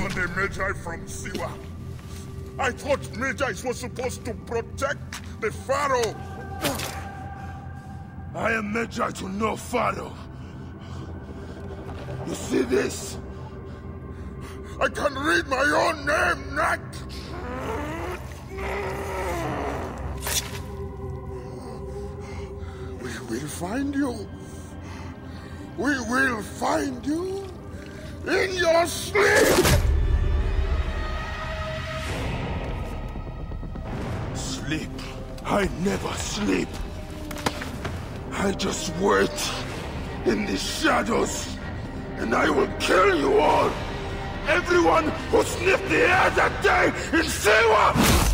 summoned a Magi from Siwa. I thought Magi's were supposed to protect the Pharaoh. I am Magi to no Pharaoh. You see this? I can read my own name, Nak! We will find you. We will find you in your sleep! Sleep? I never sleep. I just wait in the shadows, and I will kill you all! Everyone who sniffed the air that day in Siwa!